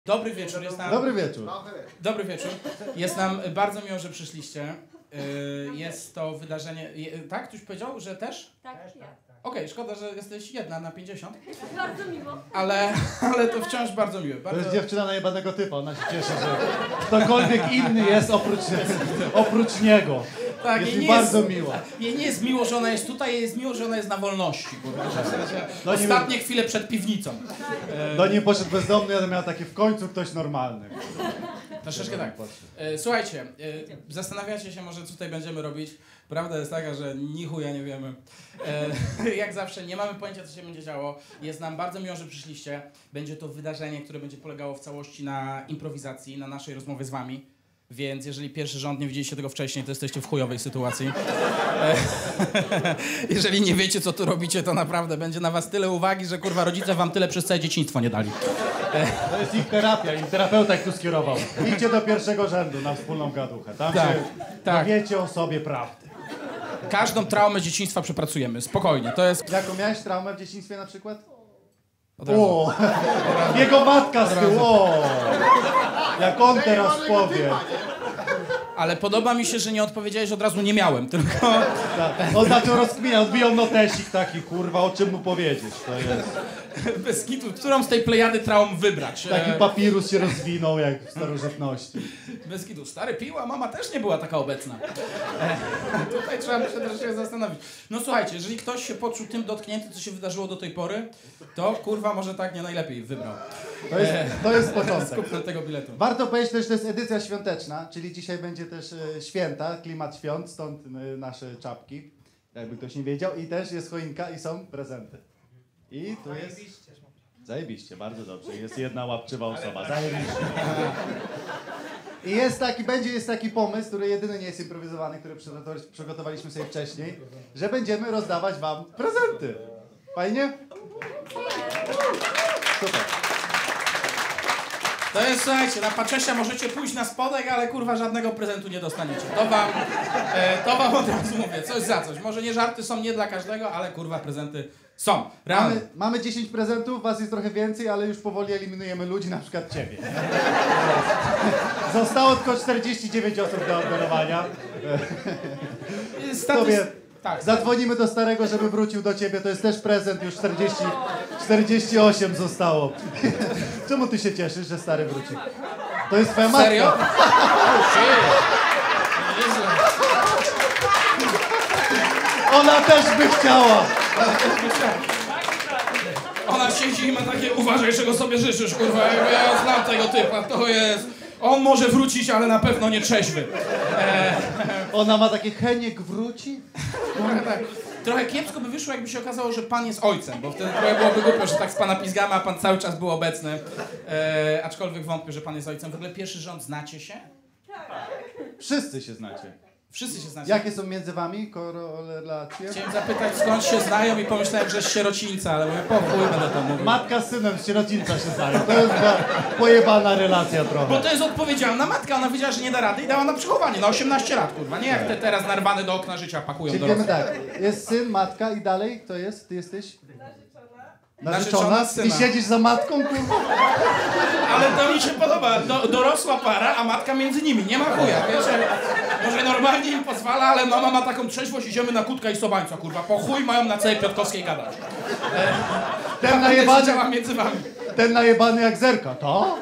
Dobry wieczór, jest nam... Dobry wieczór. Dobry wieczór. Jest nam bardzo miło, że przyszliście. Jest to wydarzenie... Tak? Ktoś powiedział, że też? Tak, ja. Okej, szkoda, że jesteś jedna na 50. Bardzo miło. Ale to wciąż bardzo miłe. Bardzo... To jest dziewczyna najebanego typa, ona się cieszy, że ktokolwiek inny jest oprócz niego. Tak, jest mi bardzo miło. Jej nie jest miło, że ona jest tutaj, jej jest miło, że ona jest na wolności. No ostatnie chwile przed piwnicą. Do niej poszedł bezdomny, ale miał takie w końcu ktoś normalny. Troszeczkę tak. Słuchajcie, zastanawiacie się może, co tutaj będziemy robić. Prawda jest taka, że ni chuja nie wiemy. Jak zawsze nie mamy pojęcia, co się będzie działo. Jest nam bardzo miło, że przyszliście. Będzie to wydarzenie, które będzie polegało w całości na improwizacji, na naszej rozmowie z wami. Więc jeżeli pierwszy rząd nie widzieliście tego wcześniej, to jesteście w chujowej sytuacji. Jeżeli nie wiecie, co tu robicie, to naprawdę będzie na was tyle uwagi, że kurwa rodzice wam tyle przez całe dzieciństwo nie dali. To jest ich terapia, im terapeuta ich tu skierował. Idźcie do pierwszego rzędu na wspólną gaduchę. Tam Tak, się tak. dowiecie o sobie prawdy. Każdą traumę dzieciństwa przepracujemy, spokojnie. To jest... Jaką miałeś traumę w dzieciństwie na przykład? Od razu. O! Jego matka z tyłu! O! Jak on teraz powie. Ale podoba mi się, że nie odpowiedziałeś od razu nie miałem, tylko... Tak. On zaczął rozkminiać, odbijał notesik taki, kurwa, o czym mu powiedzieć. To jest. Bez kitu, którą z tej plejady traum wybrać? Taki papirus się rozwinął jak w starożytności. Bez kitu, stary pił, a mama też nie była taka obecna. Tutaj trzeba się troszeczkę zastanowić. No słuchajcie, jeżeli ktoś się poczuł tym dotknięty, co się wydarzyło do tej pory, to kurwa może tak nie najlepiej wybrał. To jest początek. Skupno tego biletu. Warto powiedzieć też, że to jest edycja świąteczna, czyli dzisiaj będzie też święta, klimat świąt, stąd nasze czapki, jakby ktoś nie wiedział. I też jest choinka i są prezenty. I tu jest... Zajebiście, bardzo dobrze. Jest jedna łapczywa osoba. Zajebiście. I jest taki pomysł, który jedyny nie jest improwizowany, który przygotowaliśmy sobie wcześniej, że będziemy rozdawać wam prezenty. Fajnie? Super. To jest, słuchajcie, na Paczesia możecie pójść na spodek, ale kurwa żadnego prezentu nie dostaniecie. To wam od razu mówię, coś za coś. Może nie żarty są nie dla każdego, ale kurwa prezenty są. Realne. Mamy 10 prezentów, was jest trochę więcej, ale już powoli eliminujemy ludzi, na przykład ciebie. Zostało tylko 49 osób do oddanowania. Tak. Zadzwonimy do starego, żeby wrócił do ciebie, to jest też prezent, już 48 zostało. Czemu ty się cieszysz, że stary wróci? To jest twoja matka. Serio? Ona też by chciała. Ona siedzi i ma takie, uważaj, czego sobie życzysz, kurwa, ja znam tego typa, to jest... On może wrócić, ale na pewno nie trzeźwy. Ona ma takie, Heniek wróci? Tak. Trochę kiepsko by wyszło, jakby się okazało, że pan jest ojcem, bo wtedy trochę byłoby głupio, że tak z pana pizgamy, a pan cały czas był obecny. Aczkolwiek wątpię, że pan jest ojcem. W ogóle pierwszy rząd znacie się? Wszyscy się znacie. Wszyscy się znacie. Jakie są między wami korelacje? Chciałem zapytać, skąd się znają i pomyślałem, że z sierocińca, ale mówię, pokój, będę to mówił. Matka z synem z sierocińca się znają. To jest pojebana relacja trochę. Bo to jest odpowiedzialna matka, ona wiedziała, że nie da rady i dała na przechowanie na 18 lat, kurwa. Nie jak te teraz narwane do okna życia pakują Czyli do wiemy tak, jest syn, matka i dalej kto jest? Ty jesteś? Narzeczona Ty syna. siedzisz za matką, kurwa? Ale to mi się podoba. Dorosła para, a matka między nimi. Nie ma chuja, wiecie? Może normalnie im pozwala, ale mama ma taką trzeźwość, idziemy na Kutka i Sobańca, kurwa. Po chuj mają na całej Piotrkowskiej gadać. Działa między wami. Ten najebany jak zerka. To?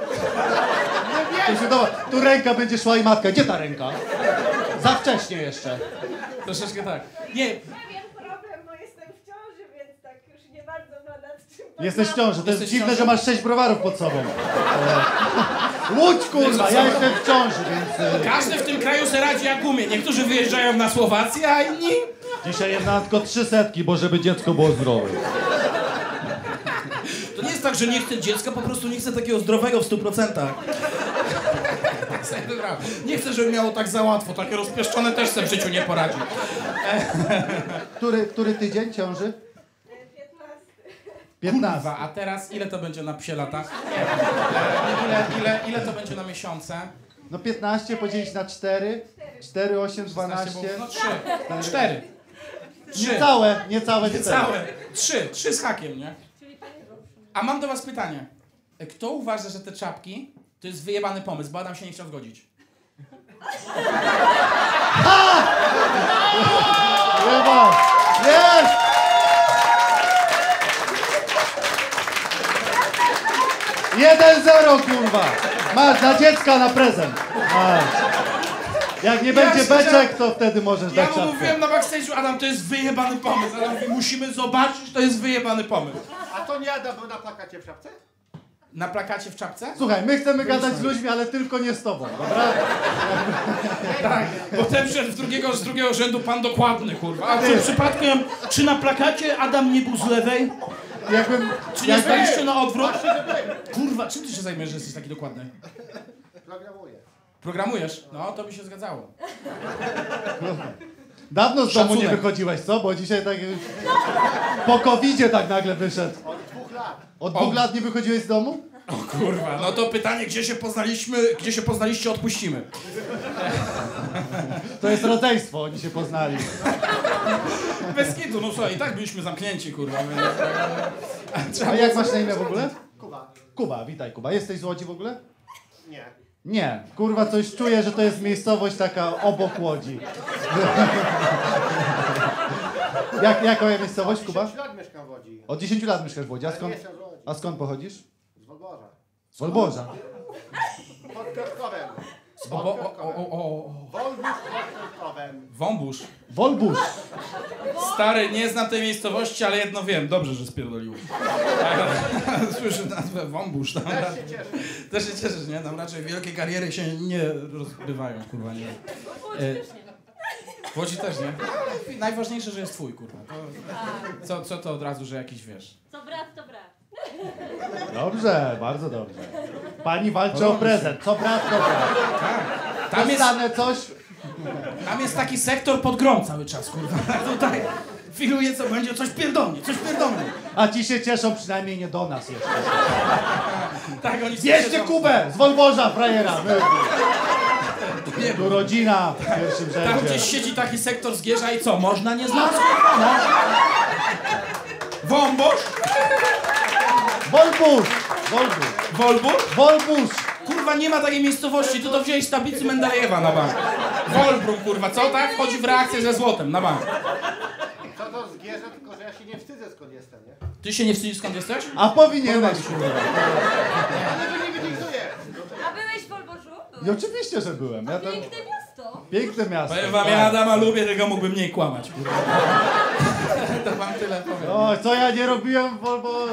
Tu ręka będzie szła i matka. Gdzie ta ręka? Za wcześnie jeszcze. Troszeczkę tak. Nie. Ja wiem problem, bo jestem w ciąży, więc tak już nie bardzo ma nad czym. Jesteś w ciąży. To jest Jesteś w dziwne, ciąży? że masz 6 browarów pod sobą. Łódź, kurwa, ja jestem w ciąży, więc... Każdy w tym kraju se radzi jak umie. Niektórzy wyjeżdżają na Słowację, a inni... Dzisiaj jedna tylko 300, bo żeby dziecko było zdrowe. To nie jest tak, że nie chcę dziecka, po prostu nie chcę takiego zdrowego w 100%. Nie chcę, żeby miało tak za łatwo. Takie rozpieszczone też sobie w życiu nie poradzi. Który tydzień ciąży? 15. 15. Kurwa, a teraz ile to będzie na psie lata? Ile to będzie na miesiące? No 15 podzielić na 4. 4, 8, 12. No 3. 4. Niecałe 4. 3 z hakiem, nie? A mam do was pytanie. Kto uważa, że te czapki to jest wyjebany pomysł, bo Adam się nie chciał zgodzić? Chyba! Jest! Jeden zero, kurwa! Masz dla dziecka na prezent. Masz. Jak nie będzie beczek, to wtedy możesz Ja dać mu czapkę. mówiłem na backstage'u, Adam, to jest wyjebany pomysł. Adam mówi, musimy zobaczyć, to jest wyjebany pomysł. A to nie Adam był na plakacie w czapce? Na plakacie w czapce? Słuchaj, my chcemy gadać z ludźmi, ale tylko nie z tobą, dobra? Tak, bo ten wszedł z drugiego rzędu pan dokładny, kurwa. A czy przypadkiem, czy na plakacie Adam nie był z lewej? Jakbym... Czy nie zdaliście na odwrót? Kurwa, czym ty się zajmujesz, że jesteś taki dokładny? Programuję. Programujesz? No, to by się zgadzało. Dawno z domu nie Szacunek. wychodziłeś, co? Bo dzisiaj tak... Po covidzie tak nagle wyszedł. Od 2 lat. Od 2 lat nie wychodziłeś z domu? O kurwa, no to pytanie, gdzie się poznaliście, odpuścimy. To jest rodzeństwo, oni się poznali. Bez kitu, no słuchaj, i tak byliśmy zamknięci, kurwa. Więc... A jak masz na imię w ogóle? Kuba. Kuba, witaj Kuba. Jesteś z Łodzi w ogóle? Nie. Nie. Kurwa, coś czuję, że to jest miejscowość taka obok Łodzi. Jaka miejscowość, Kuba? 10 lat mieszkam w Łodzi. Od 10 lat mieszkasz w Łodzi. A Ale skąd, nie jestem z Łodzi. a skąd pochodzisz? Z Wolborza. Z Wolborza. Pod Piotrkowem. Wolbusz pod Piotrkowem. Wąbusz. Wolbusz. Stary, nie znam tej miejscowości, ale jedno wiem. Dobrze, że spierdolił. Słyszę nazwę Wąbusz. Tam Też się cieszę. też się cieszysz, nie? Tam raczej wielkie kariery się nie rozgrywają, kurwa, nie. W Łodzi też nie. Najważniejsze, że jest twój, kurwa. Co to od razu, że jakiś wiesz. Co brat, to brat. Dobrze, bardzo dobrze. Pani walczy o prezent. Co brat, to brat. Tam jest, Dostanę coś? tam jest taki sektor pod grą cały czas, kurwa. Tutaj filuje, co będzie, coś pierdolnie. A ci się cieszą przynajmniej nie do nas jeszcze. Tak, oni Bierzcie siedzą- Kubę z Wolborza, frajera. Nie, Tu rodzina w pierwszym tam rzędzie. gdzieś siedzi taki sektor Zgierza i co, można nie znać? No. Wąbosz? Wolbusz! Wolbusz! Wolbur? Wolbusz! Kurwa, nie ma takiej miejscowości, tu to wzięłeś z tablicy Mendelejewa na bank. Wolbrum, kurwa, co tak? Wchodzi w reakcję ze złotem na bank. Co to zgierze, tylko że ja się nie wstydzę skąd jestem, nie? Ty się nie wstydzisz, skąd jesteś? A powinieneś, kurwa. Ale to nie wydyktuję. A byłeś w Wolborzu? I oczywiście, że byłem. Ja tam... Piękne miasto. Piękne miasto. Powiem wam, ja Adama lubię, tylko mógłbym mniej kłamać, kurwa. To wam tyle powiem. O, co ja nie robiłem w Wolborzu?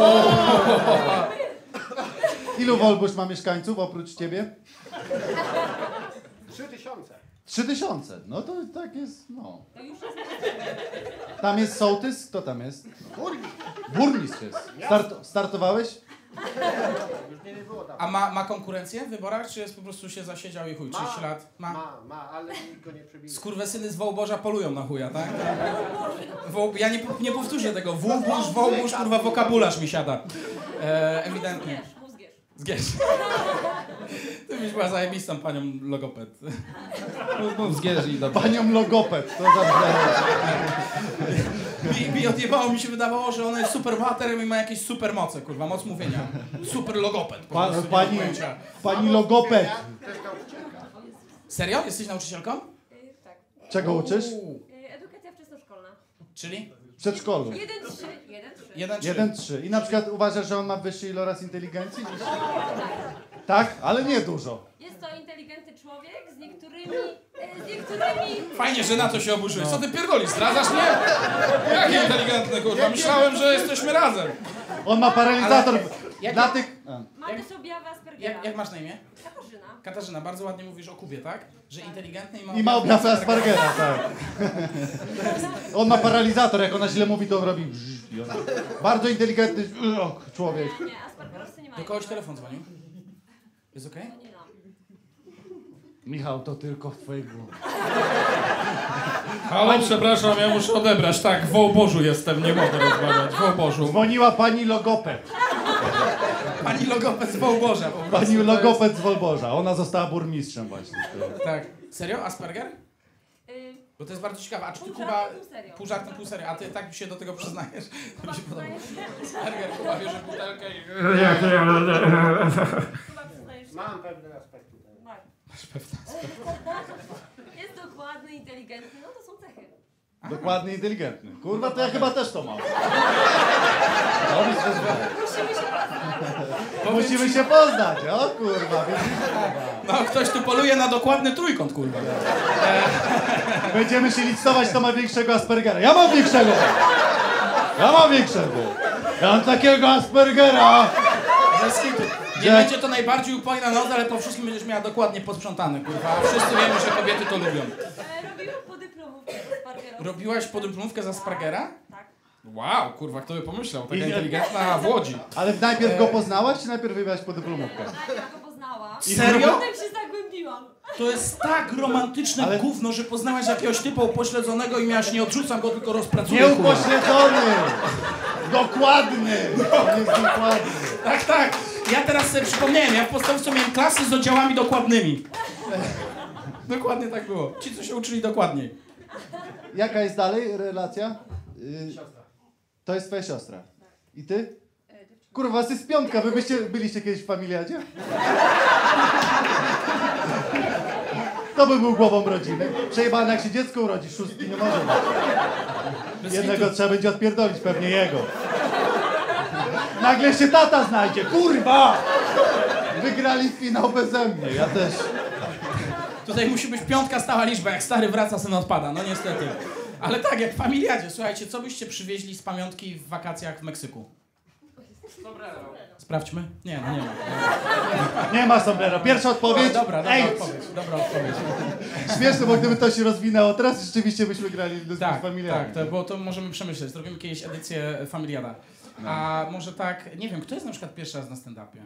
Ilu Wolbusz ma mieszkańców oprócz ciebie? 3000. 3000. No to tak jest, no. To już jest Tam jest sołtys? Kto tam jest? Burmistrz. Burmistrz jest. Startowałeś? Już mnie nie było tam. A ma konkurencję w wyborach, czy jest po prostu się zasiedział i chuj, 30 lat? Ma, ale nikt go nie przebije. Skurwysyny z Wołborza polują na chuja, tak? Ja nie powtórzę tego. Włóburz, Wołburz, kurwa, wokabularz mi siada. Ewidentnie. Mózgierz. Zgierz. Ty byś była zajebistą panią logoped. Mów zgierz i dobrze. Panią logoped. To za Mi odjebało, mi się wydawało, że ona jest super bohaterem i ma jakieś super moce, kurwa, moc mówienia. Super logoped. Po prostu, nie mam pojęcia. Pani logoped. To jest nauczycielka. Serio? Jesteś nauczycielką? Tak. Czego uczysz? Edukacja wczesnoszkolna. Czyli? W przedszkolu. 1-3. 1-3. 1-3. I na przykład uważasz, że on ma wyższy iloraz inteligencji? Tak? Ale nie dużo. Jest to inteligentny człowiek z niektórymi... Fajnie, że na to się oburzyłeś. Co ty pierdolisz? Zdradzasz mnie? Jakie inteligentne, kurwa. Myślałem, że jesteśmy razem. On ma paralizator. Ale jak- Dla tych... Ma też objawy Aspergera. Jak masz na imię? Katarzyna. Katarzyna, bardzo ładnie mówisz o Kubie, tak? Że inteligentny I ma objawy Aspergera. Aspergera, tak. On ma paralizator, jak ona źle mówi, to on robi... I on... Bardzo inteligentny człowiek. Nie, Aspergerowcy nie mają. Do kogoś telefon dzwonił? Jest okej? Nie mam. Michał, to tylko w twojej głowie. Ale przepraszam, ja muszę odebrać. Tak, w Wołborzu jestem, nie mogę rozmawiać. W Wołborzu. Dzwoniła pani logoped. Pani logoped z Wołborza po prostu. Pani To logoped z Wolborza. Ona została burmistrzem właśnie. jest- Tak. Serio? Asperger? Bo to jest bardzo ciekawe. A czy ty, Pół Kuba, żartem, pół serio. pół żartem, pół serio, a ty tak się do tego przyznajesz? To mi się podoba. Kuba, Berger, Kuba bierze butelkę i... przyznajesz się? Mam pewne aspekty. Tak. Masz pewne. Jest dokładny, inteligentny, no to są cechy. Dokładnie inteligentny. Kurwa, to ja chyba też to mam. Musimy się poznać. Musimy się poznać, o kurwa. No, ktoś tu poluje na dokładny trójkąt, kurwa. Będziemy się licytować, kto ma większego Aspergera. Ja mam większego! Ja mam takiego Aspergera! Bez kitu. Nie Jak- będzie to najbardziej upojna noc, ale po wszystkim będziesz miała dokładnie posprzątane, kurwa. Wszyscy wiemy, że kobiety to lubią. Robiłam podyplomówkę z Parkerą. Robiłaś podyplomówkę za Spargera? Tak. Wow, kurwa, kto by pomyślał, taka I nie- inteligentna w Łodzi. Ale najpierw go poznałaś, czy najpierw wybrałaś podyplomówkę? Najpierw go poznałam. Serio? Potem się zagłębiłam. To jest tak romantyczne Ale- gówno, że poznałaś jakiegoś typa upośledzonego i miałaś nie odrzucam go, tylko rozpracuję, kurwa. Nieupośledzony! Dokładny! On jest dokładny. Tak, tak. Ja teraz sobie przypomniałem, ja w podstawce miałem klasy z oddziałami dokładnymi. Dokładnie tak było. Ci, co się uczyli dokładniej. Jaka jest dalej relacja? To jest twoja siostra. I ty? Kurwa, was jest piątka. Wy byliście kiedyś w familiadzie? To by był głową rodziny. Przejebane, jak się dziecko urodzi, szóstki nie może być. Bez Jednego kitu. trzeba będzie odpierdolić, pewnie jego. Nagle się tata znajdzie, kurwa! Wygrali finał beze mnie, ja też. Tutaj musi być piątka stała liczba, jak stary wraca, syn odpada, no niestety. Ale tak, jak w familiadzie. Słuchajcie, co byście przywieźli z pamiątki w wakacjach w Meksyku? Sprawdźmy? Nie, no nie ma. Nie ma sombrero. Pierwsza odpowiedź. Dobra Ej, odpowiedź, dobra odpowiedź. śmieszne, bo gdyby to się rozwinęło teraz, rzeczywiście byśmy grali z Tak, familiami. tak, bo to możemy przemyśleć. Zrobimy kiedyś edycję Familiada. A może tak, nie wiem, kto jest na przykład pierwszy raz na stand-upie?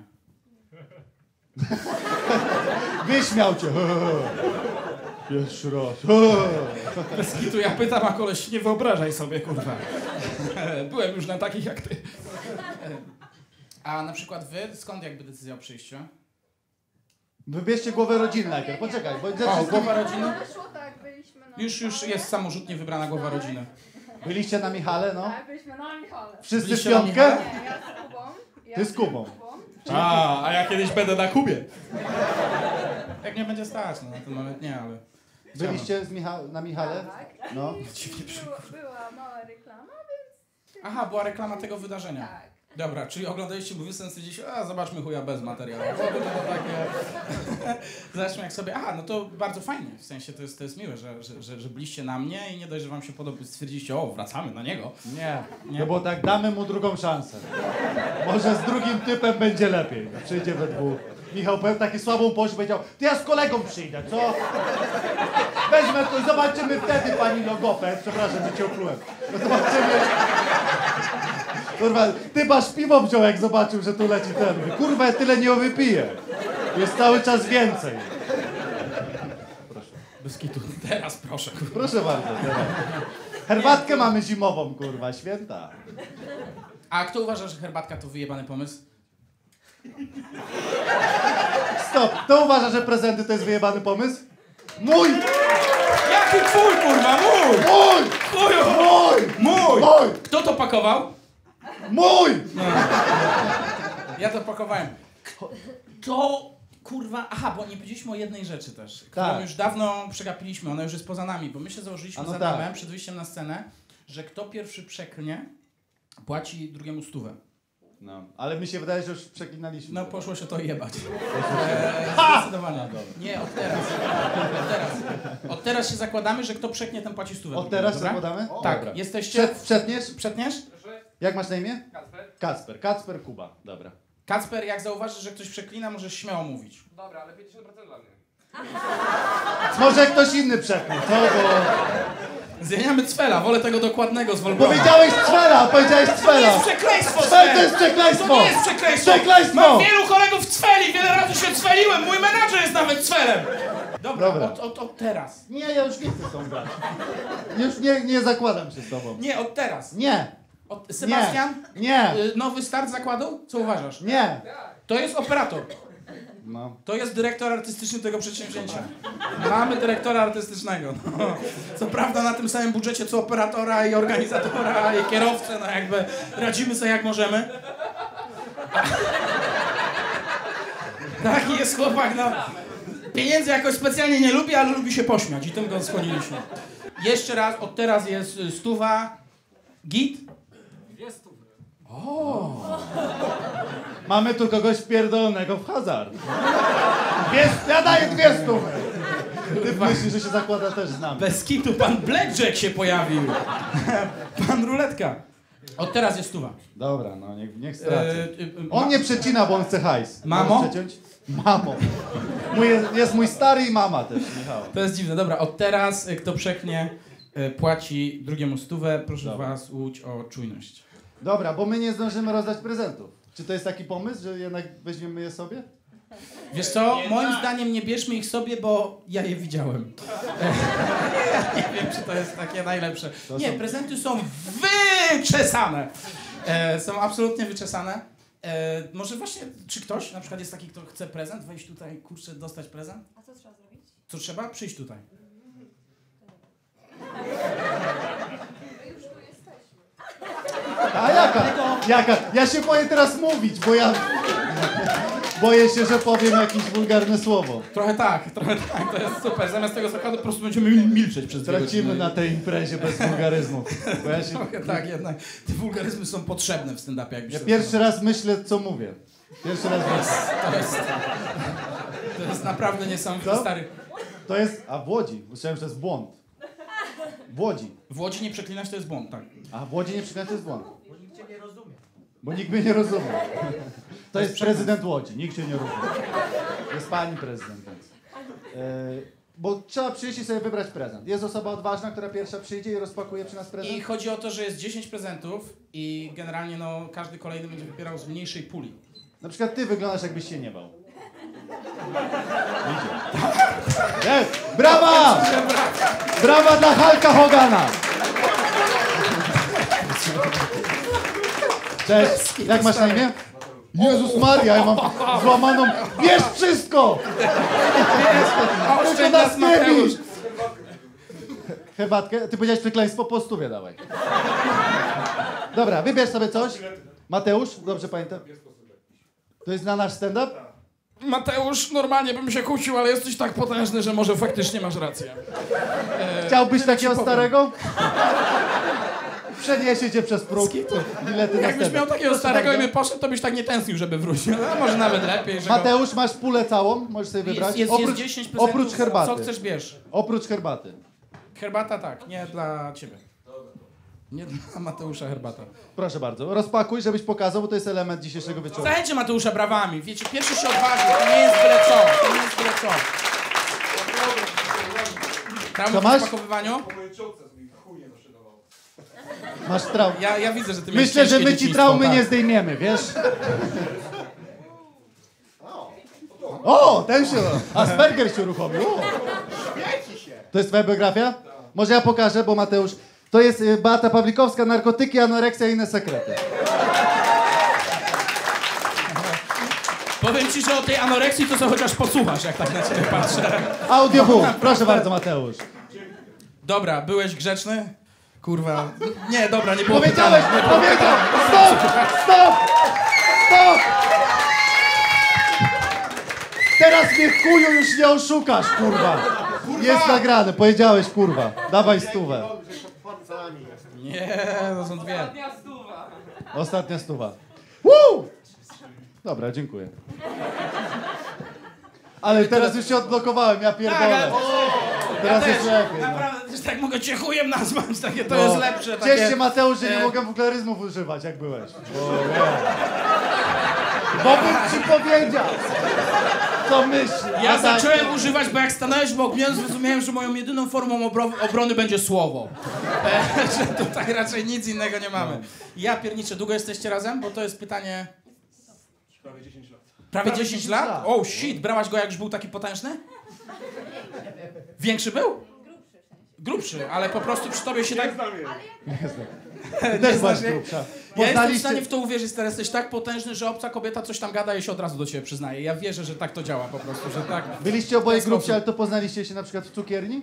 Wyśmiał cię. Pierwszy raz. Bez kitu ja pytam, a koleś nie wyobrażaj sobie, kurwa. Byłem już na takich jak ty. A na przykład wy, skąd jakby decyzja o przyjściu? Wybierzcie głowę rodziny najpierw. Poczekaj, bo ze O, wszystkimi... głowa rodziny? Wyszło tak, byliśmy na Już jest samorzutnie wybrana głowa rodziny. Byliście na Michale, no? Tak, byliśmy na Michale. Wszyscy w Byliście na piątkę? Nie, ja z Kubą. Ja Ty z Kubą. A ja kiedyś będę na Kubie. Jak nie będzie stać, no na ten moment nie, ale... Byliście na Michale? Tak. No. Była mała reklama, więc Aha, była reklama tego wydarzenia. tak. Dobra, czyli oglądaliście Movie Sense i stwierdziliście, a zobaczmy chuja bez materiału. Byłoby to takie... Zobaczmy jak sobie... Aha, no to bardzo fajnie, w sensie to jest miłe, że byliście na mnie i nie dość, że wam się podoba, stwierdziliście, o, wracamy na niego. Nie. Nie. No bo tak damy mu drugą szansę. Może z drugim typem będzie lepiej. Przyjdzie we dwóch. Michał powiem taki słabą pość powiedział, ty ja z kolegą przyjdę, co? Weźmę to i zobaczymy wtedy, pani logoped. Przepraszam, że cię oplułem. No zobaczymy. Kurwa, ty masz piwo wziął, jak zobaczył, że tu leci ten. Mówi, kurwa, ja tyle nie wypiję. Jest cały czas więcej. Bez kitu. Teraz proszę. Kurwa. Proszę bardzo. Teraz. Herbatkę mamy zimową, kurwa, święta. A kto uważa, że herbatka to wyjebany pomysł? Stop, kto uważa, że prezenty to jest wyjebany pomysł? Mój! Jaki twój, kurwa? Mój! Mój! Chuju! Mój! Mój! Mój! Kto to pakował? Mój! Ja to pakowałem. To, kurwa... Aha, bo nie powiedzieliśmy o jednej rzeczy też, którą Tak. już dawno przegapiliśmy, ona już jest poza nami, bo my się założyliśmy A no z tak. Adamem przed wyjściem na scenę, że kto pierwszy przeklnie, płaci drugiemu 100. No, ale mi się wydaje, że już przeklinaliśmy. No poszło się to jebać. Zdecydowanie. Nie, od teraz. Od teraz się zakładamy, że kto przeknie, ten płaci 100. Od teraz dobra? zakładamy? Tak, Dobra. jesteście... Przetniesz? Przetniesz? Jak masz na imię? Kacper. Kacper Kuba. Dobra. Kacper, jak zauważysz, że ktoś przeklina, możesz śmiało mówić. Dobra, ale 50% dla mnie. Może ktoś inny przeknie, co? Zmieniamy Cwela, wolę tego dokładnego z Wolbroma. Powiedziałeś Cwela! Powiedziałeś To nie Cwela! jest przekleństwo, Cwel to jest To przekleństwo! nie jest przekleństwo! Przekleństwo! Mam wielu kolegów Cweli, wiele razy się cweliłem, mój menadżer jest nawet Cwelem! Dobra. Dobra. Od teraz. Nie, ja już nie chcę z tą grać. Już nie zakładam się z tobą. Nie, od teraz. Nie! Sebastian? Nie! Nowy start zakładu? Co uważasz? Nie! To jest operator. No. To jest dyrektor artystyczny tego przedsięwzięcia. Mamy dyrektora artystycznego. No. Co prawda na tym samym budżecie co operatora i organizatora i kierowcę, no jakby radzimy sobie jak możemy. Taki jest chłopak, no. Pieniędzy jakoś specjalnie nie lubi, ale lubi się pośmiać i tym go skłoniliśmy. Jeszcze raz, od teraz jest 100. Git? 200. Mamy tu kogoś wpierdolonego w hazard. Ja daję 200. Ty myślisz, że się zakłada też z nami. Bez kitu, pan Blackjack się pojawił. Pan Ruletka. Od teraz jest 100. Dobra, no niech straci. On nie przecina, bo on chce hajs. Mamo? Możesz przeciąć? Mamo. Jest mój stary i mama też, Michał. To jest dziwne. Dobra, od teraz kto przeknie, płaci drugiemu 100. Proszę was łudź o czujność. Dobra, bo my nie zdążymy rozdać prezentów. Czy to jest taki pomysł, że jednak weźmiemy je sobie? Wiesz co, moim zdaniem nie bierzmy ich sobie, bo ja je widziałem. Ja nie wiem, czy to jest takie najlepsze. Nie, prezenty są wyczesane. Są absolutnie wyczesane. Może właśnie, czy ktoś na przykład jest taki, kto chce prezent, wejść tutaj, kurczę, dostać prezent? A co trzeba zrobić? Co trzeba? Przyjść tutaj. A jaka? Ja się boję teraz mówić, bo ja... Boję się, że powiem jakieś wulgarne słowo. Trochę tak, to jest super. Zamiast tego zakładu po prostu będziemy milczeć przez 2 godziny. Tracimy na tej imprezie bez wulgaryzmów. Bo ja się... Trochę tak, jednak te wulgaryzmy są potrzebne w stand-upie. Jakbyś Ja sobie pierwszy raz myślę, co mówię. Pierwszy raz myślę. To jest naprawdę niesamowite, Co? stary. To jest... A w Łodzi. Myślałem, że to jest błąd. W Łodzi. W Łodzi nie przeklinać to jest błąd, tak. A w Łodzi nie przeklinać to jest błąd. Bo nikt cię nie rozumie. Bo nikt mnie nie rozumie. To jest prezydent Łodzi. Nikt się nie rozumie. Jest pani prezydent, więc... Bo trzeba przyjść i sobie wybrać prezent. Jest osoba odważna, która pierwsza przyjdzie i rozpakuje przy nas prezent. I chodzi o to, że jest 10 prezentów i generalnie no, każdy kolejny będzie wybierał z mniejszej puli. Na przykład ty wyglądasz, jakbyś się nie bał. Nie, brawa! Brawa dla Hulka Hogana! Cześć, jak masz na imię? Jezus Maria, ja mam złamaną... Wiesz wszystko! Tylko nas nie bij! Herbatkę? Ty powiedziałeś przekleństwo? Po 100 dawaj. Dobra, wybierz sobie coś. Mateusz, dobrze pamiętam? To jest na nasz stand-up? Mateusz, normalnie bym się kłócił, ale jesteś tak potężny, że może faktycznie masz rację. Chciałbyś tyle takiego ci powiem. starego? Przeniesie cię przez próg. Bilety na Jakbyś stand-up. miał takiego Proszę starego i bardzo. by poszedł, to byś tak nie tęsknił, żeby wrócił. A może nawet lepiej, że go... Mateusz, masz pulę całą, możesz sobie wybrać. jest 10 prezentów, oprócz herbaty. co chcesz bierz. Oprócz herbaty. Herbata tak, nie dla ciebie. Nie dla Mateusza herbata. Proszę bardzo, rozpakuj, żebyś pokazał, bo to jest element dzisiejszego wieczoru. Zachęćcie Mateusza brawami. Wiecie, pierwszy się odważył, to nie jest byle co. To nie jest byle co. Traumy Co w masz? spakowywaniu? Po mojej czołce mi chuj nie doszedł. Masz traumę. Ja widzę, że ty miałeś Myślę, że ciężkie my ci dzieciństwo, traumy tak. nie zdejmiemy, wiesz? O, ten się... Asperger się uruchomił. O. To jest twoja biografia? Może ja pokażę, bo Mateusz... To jest Beata Pawlikowska, narkotyki, anoreksja i inne sekrety. Powiem ci, że o tej anoreksji to co chociaż posłuchasz, jak tak na ciebie patrzę. Audiobook. Proszę bardzo, Mateusz. Dobra, byłeś grzeczny? Kurwa. Nie, dobra, nie było Powiedziałeś! pytania, nie było Powiedział! pytania. Stop! Stop! Stop! Teraz mnie w chuju już nie oszukasz, kurwa. Jest nagrane, powiedziałeś, kurwa. Dawaj 100. Nie, to są 2. Ostatnia 100. Woo! Dobra, dziękuję. Ale teraz już się odblokowałem, ja pierdolę. Teraz jest lepiej. No. Naprawdę, też tak mogę cię chujem nazwać, takie to jest lepsze. Takie... Ciesz się, Mateusz, że nie mogę wulgaryzmów używać, jak byłeś. Bo bym ci powiedział, co myślę. Ja A tak, zacząłem używać, bo jak stanąłeś w ogniu, zrozumiałem, że moją jedyną formą obrony będzie słowo. Że tutaj raczej nic innego nie mamy. Ja pierniczę, długo jesteście razem? Bo to jest pytanie... Prawie 10 lat. Prawie 10 lat? Oh shit, brałaś go jak już był taki potężny? Większy był? Grubszy, ale po prostu przy tobie się tak... Znam je. Ty Nie też znasz byłaś jej? grubsza. Ja jestem w Poznaliście... stanie w to uwierzyć, teraz jesteś tak potężny, że obca kobieta coś tam gada i się od razu do ciebie przyznaje. Ja wierzę, że tak to działa po prostu, że tak. Byliście oboje W ten grubsi, sposób. ale to poznaliście się na przykład w cukierni?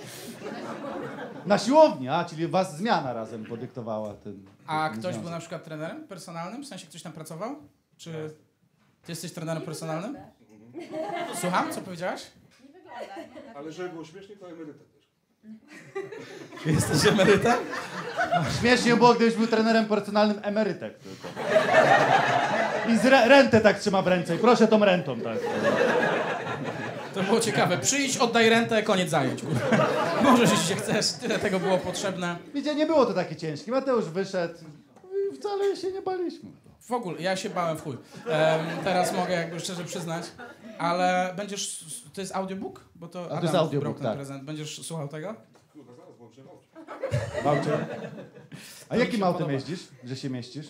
Na siłowni, czyli was zmiana razem podyktowała ten... A ten ktoś związek. był na przykład trenerem personalnym? W sensie ktoś tam pracował? Czy ty jesteś trenerem personalnym? Słucham, co powiedziałaś? Ale żeby było śmiesznie, to emerytet też. Jesteś emerytem? Śmiesznie było, gdybyś był trenerem personalnym emerytek tylko. I rentę tak trzyma w ręce. I proszę tą rentą, tak. To było ciekawe. Przyjdź, oddaj rentę, koniec zajęć. kurwa. Możesz, jeśli chcesz. Tyle tego było potrzebne. Widzicie, nie było to takie ciężkie. Mateusz wyszedł i wcale się nie baliśmy. W ogóle, ja się bałem w chuj. Teraz mogę jakby szczerze przyznać. Ale będziesz... To jest audiobook? Bo to to jest Adam audiobook, wybrał ten tak. prezent. Będziesz słuchał tego? Kurwa, zaraz włączę wałcie. Bałcie? A mi jakim się autem podoba. jeździsz, że się mieścisz?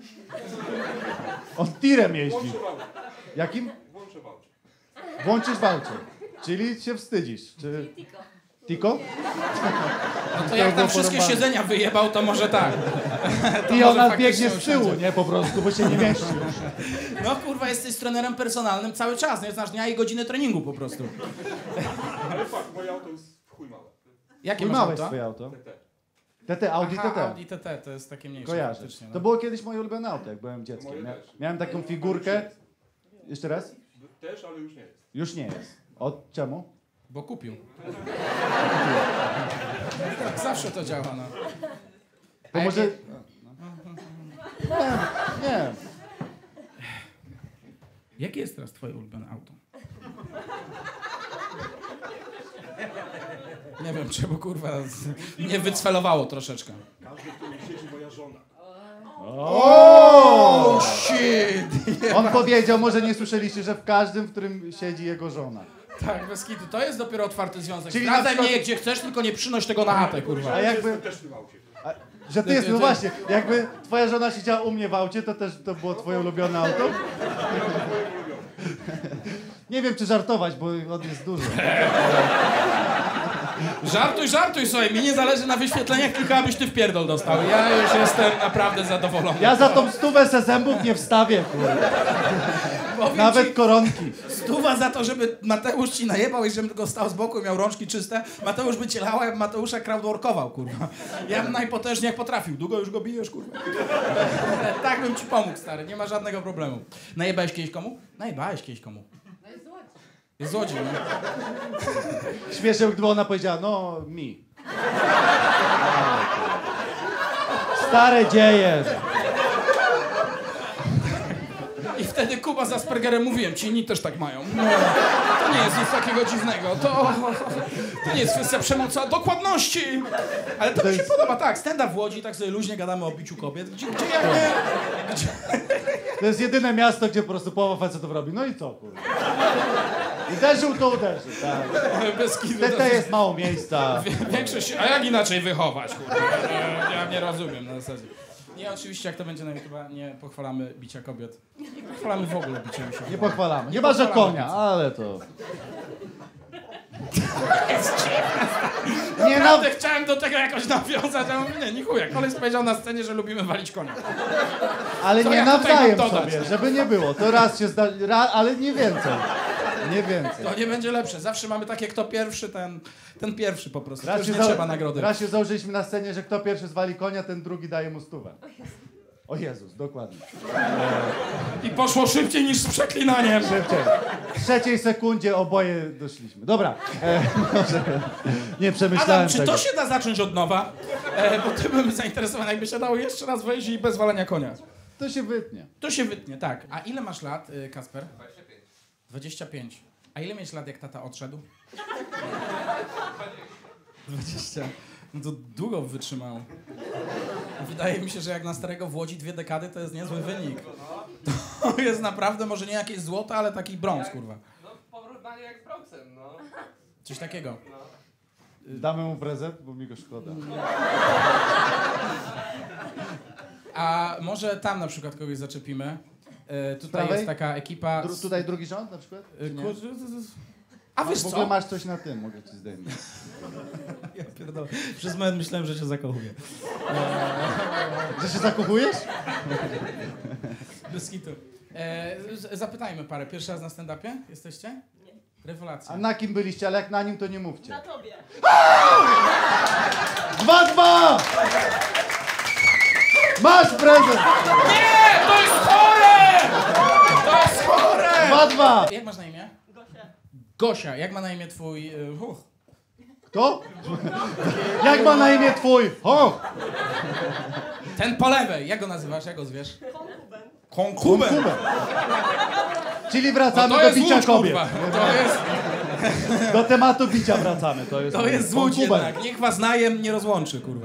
On tirem jeździ. Włączę wałcie. Jakim? Włączę wałcie. Włączysz bałcie. Czyli się wstydzisz. Czy... Tiko. Tiko? No to jak tam było wszystkie porąbane. siedzenia wyjebał, to może tak. To I może ona faktycznie biegnie z tyłu, usiądzie. nie? Po prostu, bo się nie mieści. No kurwa, jesteś trenerem personalnym cały czas. Nie znasz dnia i godziny treningu po prostu. Ale fakt, moje auto jest w chuj małe. Jakie I masz małe auto? swoje auto. TT. TT, Audi Aha, TT. Audi TT, to jest takie mniejsze Kojarzę. faktycznie. No. To było kiedyś moje ulubione auto, jak byłem dzieckiem. Moje też. Miałem taką figurkę. Jeszcze raz? Też, ale już nie jest. Już nie jest. Od czemu? Bo kupił. Tak zawsze to działa, no. To A może... jakie- Nie. Jakie jest teraz twoje ulubione auto? Nie wiem, czemu kurwa mnie wycwelowało troszeczkę. Każdy, w którym siedzi moja żona. O! Shit! On powiedział, może nie słyszeliście, że w każdym, w którym siedzi jego żona. Tak, bez kitu. To jest dopiero otwarty związek. Czyli na Zdradzaj przykład- mnie gdzie chcesz, tylko nie przynoś tego na chatę, kurwa. A jakby... Jestem też w tym aucie. Że ty jest, no właśnie, jakby twoja żona siedziała u mnie w aucie, to też to było twoje ulubione auto? Nie wiem, czy żartować, bo on jest duży. Żartuj, słuchaj, mi nie zależy na wyświetleniach, tylko abyś ty w pierdol dostał. Ja już jestem naprawdę zadowolony. Ja za tą stówę se zębów nie wstawię, kurde. Powiem Nawet ci, koronki. stuwa za to, żeby Mateusz ci najebał i żebym go stał z boku i miał rączki czyste. Mateusz by cię lał, ja bym Mateusza crowdworkował, kurwa. Ja bym najpotężniej jak potrafił. Długo już go bijesz, kurwa. Tak bym ci pomógł, stary, nie ma żadnego problemu. Najebałeś kiedyś komu? Najebałeś kiedyś komu. Jest złodziej, no. Śmiesznie, gdyby ona powiedziała, no, mi. Stare dzieje. I wtedy Kuba z Aspergerem mówiłem ci, inni też tak mają. No, to nie jest nic takiego dziwnego. To nie jest kwestia przemocy, a dokładności. Ale to mi się podoba, tak. Stand-up w Łodzi, tak sobie luźnie gadamy o biciu kobiet. Gdzie jakby... To jest jedyne miasto, gdzie po prostu połowa facetów robi. No i co, kurde. Uderzył, to uderzył, tak. Bez kitu. TT jest mało miejsca. Większość... A jak inaczej wychować, kurde? Ja nie rozumiem na zasadzie. Nie, oczywiście, jak to będzie na YouTube, nie pochwalamy bicia kobiet. Nie pochwalamy w ogóle bicia mi się. Nie pochwalamy. Nie ma, że pochwalamy. konia, ale to... Nie naprawdę chciałem do tego jakoś nawiązać, a mówię, nie chuja. Koleś powiedział na scenie, że lubimy walić konia. Ale Co nie ja tutaj nawzajem mam dodać? sobie, żeby nie było. To raz się zda... ale nie więcej. Nie więcej. To nie będzie lepsze. Zawsze mamy takie, kto pierwszy, ten pierwszy po prostu. To Raz już się, nie trzeba nagrody. raz się założyliśmy na scenie, że kto pierwszy zwali konia, ten drugi daje mu stówę. O Jezus, dokładnie. I poszło szybciej niż z przeklinaniem. Szybciej. W trzeciej sekundzie oboje doszliśmy. Dobra. Może nie przemyślałem Adam, czy tego. to się da zacząć od nowa? Bo ty bym zainteresowany, jakby się dało jeszcze raz wejść i bez walenia konia. To się wytnie. To się wytnie, tak. A ile masz lat, Kasper? 25. A ile miałeś lat, jak tata odszedł? 20. No to długo wytrzymał. Wydaje mi się, że jak na starego w Łodzi 2 dekady, to jest niezły wynik. To jest naprawdę może nie jakieś złoto, ale taki brąz, kurwa. No porównanie jak z Bronxem, no. Coś takiego. Damy mu prezent, bo mi go szkoda. A może tam na przykład kogoś zaczepimy. Tutaj prawej? jest taka ekipa... Tutaj drugi rząd na przykład? Czy nie? A wiesz W ogóle co? masz coś na tym, mogę ci zdejmać. Ja pierdolę. Przez moment myślałem, że się zakochuję. Że się zakochujesz? Bez kitu. Zapytajmy parę. Pierwszy raz na stand-upie jesteście? Nie. Rewelacja. A na kim byliście, ale jak na nim, to nie mówcie. Na tobie. 2-2! Masz prezent! Nie! To jest chore! To jest chore! 2-2! Jak masz na imię? Gosia. Gosia. Jak ma na imię twój... Kto? Jak ma na imię twój? O! Ten po lewej. Jak go nazywasz? Jak go zwiesz? Konkuben. Konkuben. Kubę. Czyli No wracamy to do jest bicia Łódź, kobiet. kurwa. To jest... Do tematu bicia wracamy. To jest Łódź konkuben. jednak. Niech was najem nie rozłączy, kurwa.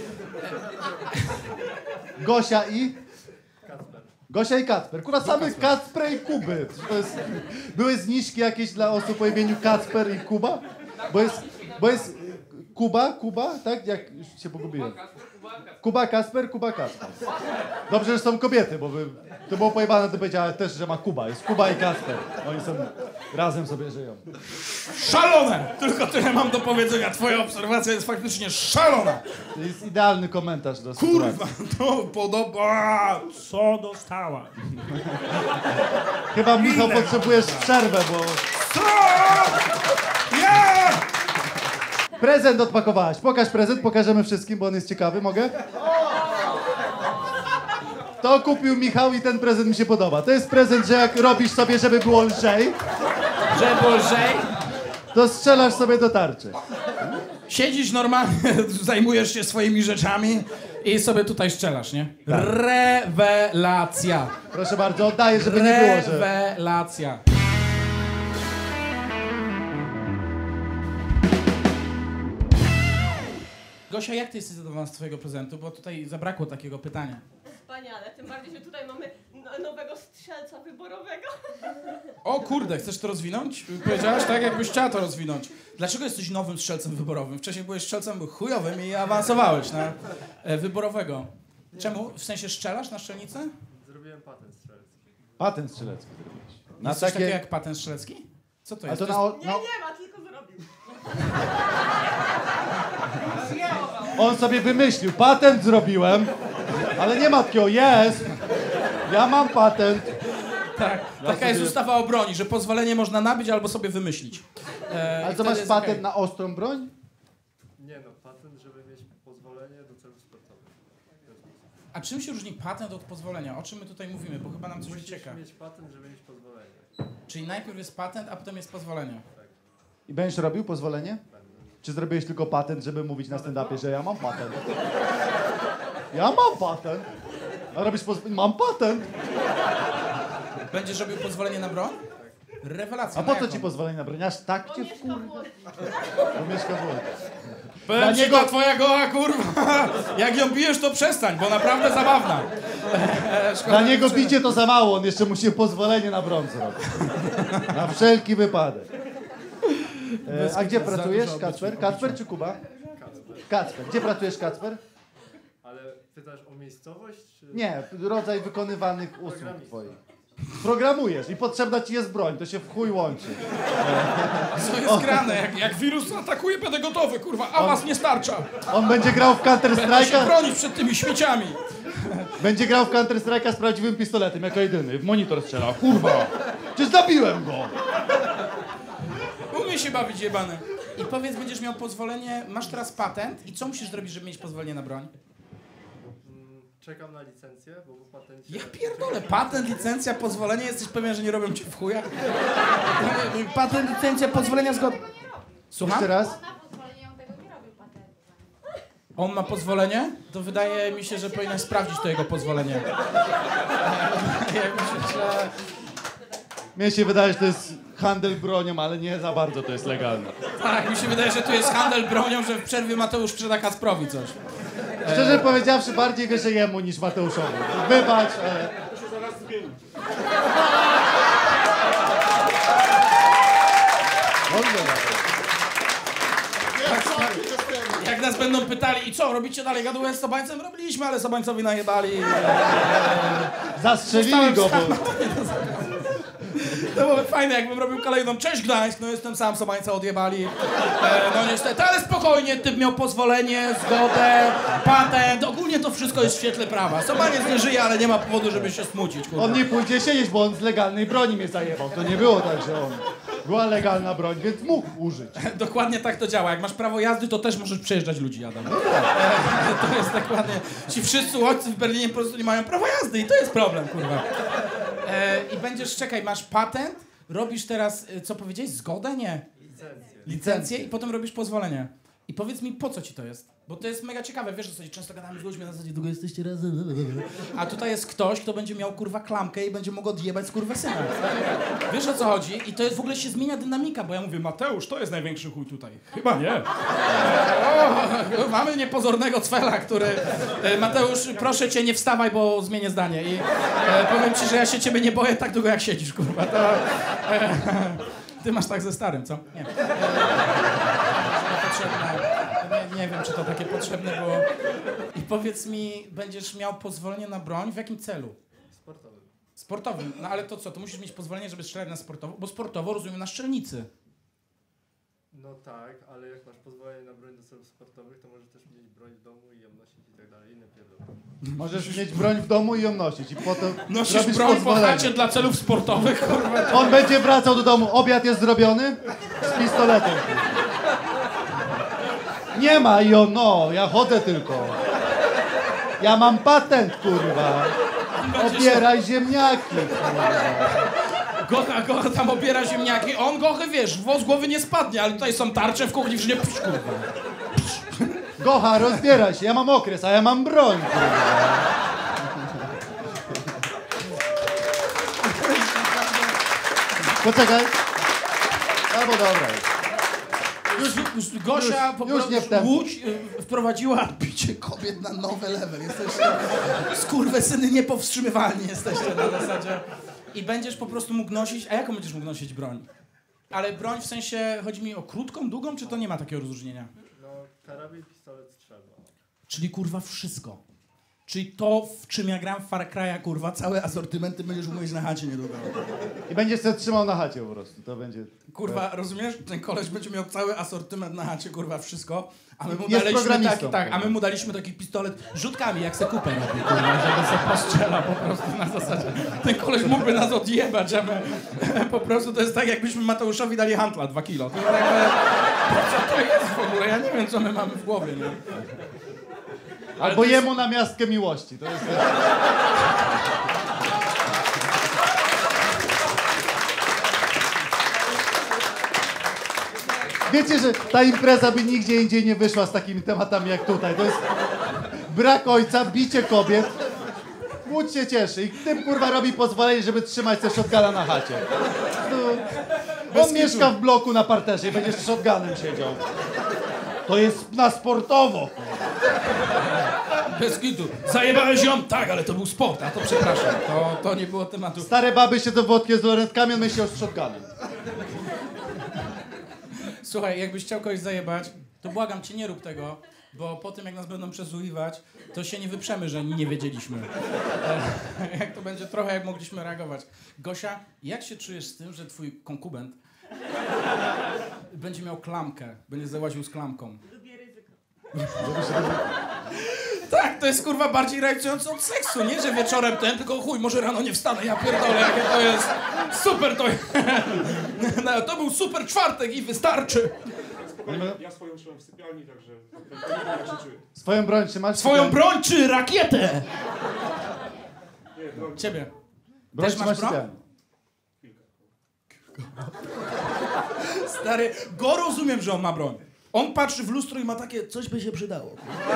Gosia i? Gosia i Kacper. Kurwa, same Kacper i Kuby. Były zniżki jakieś dla osób o imieniu Kacper i Kuba? Bo jest Kuba, tak? Jak już się pogubiłem. Kuba, Kacper. Dobrze, że są kobiety, bo to było pojebane, to powiedziała też, że ma Kuba. Jest Kuba i Kacper. Oni są razem sobie żyją. Szalone! Tylko tyle mam do powiedzenia. Twoja obserwacja jest faktycznie szalona. To jest idealny komentarz do sytuacji. Kurwa, to podoba. Co dostała? Chyba, Michał, potrzebujesz przerwę, bo... Co? Ja! Prezent odpakowałaś. Pokaż prezent, pokażemy wszystkim, bo on jest ciekawy. Mogę? To kupił Michał i ten prezent mi się podoba. To jest prezent, że jak robisz sobie, żeby było lżej, Że było lżej? to strzelasz sobie do tarczy. Siedzisz normalnie, zajmujesz się swoimi rzeczami i sobie tutaj strzelasz, nie? Tak. Rewelacja. Proszę bardzo, oddaję, żeby nie było, że... Rewelacja. Gosia, jak ty jesteś zadowolona z twojego prezentu? Bo tutaj zabrakło takiego pytania. Wspaniale, tym bardziej, że tutaj mamy nowego strzelca wyborowego. O kurde, chcesz to rozwinąć? Powiedziałaś tak, jakbyś chciała to rozwinąć. Dlaczego jesteś nowym strzelcem wyborowym? Wcześniej byłeś strzelcem chujowym i awansowałeś na wyborowego. Czemu? W sensie strzelasz na strzelnicę? Zrobiłem patent strzelecki. Patent strzelecki zrobiłeś. Jest coś takiego jak patent strzelecki? Co to A jest? to To jest... na... Nie ma, tylko zrobił. On sobie wymyślił. Patent zrobiłem, ale nie ma takiego. Jest. Ja mam patent. Tak, taka jest ustawa o broni, że pozwolenie można nabyć albo sobie wymyślić. Ale I to wtedy masz jest patent okej. na ostrą broń? Nie no, patent, żeby mieć pozwolenie do celów sportowych. A czym się różni patent od pozwolenia? O czym my tutaj mówimy? Bo chyba nam coś ucieka. Musisz mieć patent, żeby mieć pozwolenie. Czyli najpierw jest patent, a potem jest pozwolenie. I będziesz robił pozwolenie? Czy zrobiłeś tylko patent, żeby mówić na stand-upie, że ja mam patent? Ja mam patent. A robisz mam patent. Będziesz robił pozwolenie na broń? Rewelacja. A po na co jaką? ci pozwolenie na broń? Aż tak On cię mieszka w Łodzi. Bo mieszka w Łodzi. Powiem ci, niego- ta twoja goła kurwa. Jak ją bijesz, to przestań, bo naprawdę zabawna. Szkoda, Dla niego że- bicie to za mało, on jeszcze musi pozwolenie na broń zrobić. Na wszelki wypadek. A gdzie za pracujesz, dużo Kacper? obicia. Kacper czy Kuba? Kacper. Gdzie pracujesz, Kacper? Ale pytasz o miejscowość, czy... Nie, rodzaj wykonywanych usług twoich. Programujesz i potrzebna ci jest broń, to się w chuj łączy. Co jest grane? Jak wirus atakuje, będę gotowy, kurwa, a was nie starcza. On będzie grał w Będę się Counter-Strike'a, bronić przed tymi śmieciami. będzie grał w Counter-Strike'a z prawdziwym pistoletem, jako jedyny. W monitor strzela. Kurwa! Czy zabiłem go? Umie się bawić jebany. I powiedz, będziesz miał pozwolenie, masz teraz patent i co musisz zrobić, żeby mieć pozwolenie na broń? Czekam na licencję, bo po patencie... Ja pierdolę, patent, licencja, pozwolenie, jesteś pewien, że nie robią cię w chuja? Patent, licencja, pozwolenia, zgoda. Słucham? Jeszcze raz. Na pozwolenie on tego nie robił patentu. On ma pozwolenie? To wydaje mi się, że powinnaś sprawdzić to jego pozwolenie. Ja myślę, że... Mnie się wydaje, że to jest handel bronią, ale nie za bardzo to jest legalne. Tak, mi się wydaje, że tu jest handel bronią, że w przerwie Mateusz sprzeda Kacprowi coś. Szczerze powiedziawszy, bardziej wierzę jemu niż Mateuszowi. Wybacz, ale... To się zaraz zmieni. Jak nas będą pytali, i co, robicie dalej gadułę z Sobańcem? Robiliśmy, ale Sobańcowi najebali. Zastrzelili go, bo... To byłoby fajne, jakbym robił kolejną Cześć Gdańsk, no jestem sam, Somańca odjebali. No niestety, ale spokojnie, typ miał pozwolenie, zgodę, patent, ogólnie to wszystko jest w świetle prawa. Somaniec nie żyje, ale nie ma powodu, żeby się smucić, kurwa. On nie pójdzie siedzieć, bo on z legalnej broni mnie zajebał. To nie było tak, że on... Była legalna broń, więc mógł użyć. Dokładnie tak to działa. Jak masz prawo jazdy, to też możesz przejeżdżać ludzi, Adam. To jest dokładnie... Ci wszyscy uchodźcy w Berlinie po prostu nie mają prawa jazdy i to jest problem, kurwa. I będziesz, czekaj, masz patent, robisz teraz, co powiedziałeś, zgodę? Nie. Licencję i potem robisz pozwolenie. I powiedz mi, po co ci to jest? Bo to jest mega ciekawe, wiesz, że sobie często gadamy z ludźmi na zasadzie, długo jesteście razem, a tutaj jest ktoś, kto będzie miał, kurwa, klamkę i będzie mógł odjebać skurwysyna. Wiesz, o co chodzi? I to jest, w ogóle się zmienia dynamika, bo ja mówię, Mateusz, to jest największy chuj tutaj. Chyba nie. Mamy niepozornego cwela, który... Mateusz, proszę cię, nie wstawaj, bo zmienię zdanie. I powiem ci, że ja się ciebie nie boję tak długo, jak siedzisz, kurwa. To... Ty masz tak ze starym, co? Nie. Nie wiem, czy to takie potrzebne było. I powiedz mi, będziesz miał pozwolenie na broń? W jakim celu? Sportowym. Sportowym. No ale to co? To musisz mieć pozwolenie, żeby strzelać na sportowo? Bo sportowo rozumiem na strzelnicy. No tak, ale jak masz pozwolenie na broń do celów sportowych, to możesz też mieć broń w domu i ją nosić i tak dalej, inne pierdolę. Możesz mieć broń w domu i ją nosić i potem Nosisz robisz broń po pozwolenie. chacie dla celów sportowych, kurwa. On będzie wracał do domu, obiad jest zrobiony z pistoletem. Nie ma i on, no, ja chodzę tylko. Ja mam patent, kurwa. Obieraj ziemniaki, kurwa. Gocha tam obiera ziemniaki, on gochy, wiesz, włos z głowy nie spadnie, ale tutaj są tarcze w kuchni, że nie psz, kurwa. Gocha, rozbieraj się, ja mam okres, a ja mam broń, kurwa. Poczekaj. Albo dobra jest. Już Gosia po już nie w prostu tempo. Łódź wprowadziła bicie kobiet na nowy level. Jesteście skurwysyny niepowstrzymywalni jesteście na zasadzie. I będziesz po prostu mógł nosić, a jaką będziesz mógł nosić broń? Ale broń w sensie, chodzi mi o krótką, długą, czy to nie ma takiego rozróżnienia? No, karabin, pistolet, strzelba. Czyli kurwa wszystko. Czyli to, w czym ja gram w Far Cry'a, kurwa, całe asortymenty będziesz mógł mieć na chacie niedługo. I będziesz się trzymał na chacie po prostu, to będzie... Kurwa, rozumiesz? Ten koleś będzie miał cały asortyment na chacie, kurwa, wszystko, a my mu Jest daliśmy programistą, tak, a my mu daliśmy taki pistolet rzutkami, jak se kupę robi, kurwa, żeby se postrzela po prostu na zasadzie. Ten koleś mógłby nas odjebać, a my po prostu to jest tak, jakbyśmy Mateuszowi dali handla 2 kilo. To jest jakby, co to jest w ogóle? Ja nie wiem, co my mamy w głowie, nie? Albo to jest... jemu na miastkę miłości, to jest... Wiecie, że ta impreza by nigdzie indziej nie wyszła z takimi tematami jak tutaj. To jest brak ojca, bicie kobiet. Łódź się cieszy i tym kurwa robi pozwolenie, żeby trzymać te shotguna na chacie. On mieszka w bloku na parterze i będzie z shotgunem siedział. To jest na sportowo. Bez kitu. Zajebałeś ją? Tak, ale to był sport, a to przepraszam. To nie było tematu. Stare baby siedzą w wodkie z lorentkami, on myśli o shotgunem. Słuchaj, jakbyś chciał kogoś zajebać, to błagam cię, nie rób tego, bo po tym, jak nas będą przesłuchiwać, to się nie wyprzemy, że nie wiedzieliśmy. Jak to będzie trochę, jak mogliśmy reagować. Gosia, jak się czujesz z tym, że twój konkubent będzie miał klamkę, będzie załaził z klamką? Lubię ryzyko. Tak, to jest kurwa bardziej reakcjonujące od seksu, nie? Że wieczorem ten, tylko chuj, może rano nie wstanę, ja pierdolę, jakie to jest super to jest. No, to był super czwartek i wystarczy. Spokojnie, ja swoją trzymam w sypialni, także jak się czuję. Swoją broń trzymasz? Swoją broń czy rakietę? Nie, broń. Ciebie. Broń Też masz trzymasz w broń? sypialni. Stary, go rozumiem, że on ma broń. On patrzy w lustro i ma takie, coś by się przydało.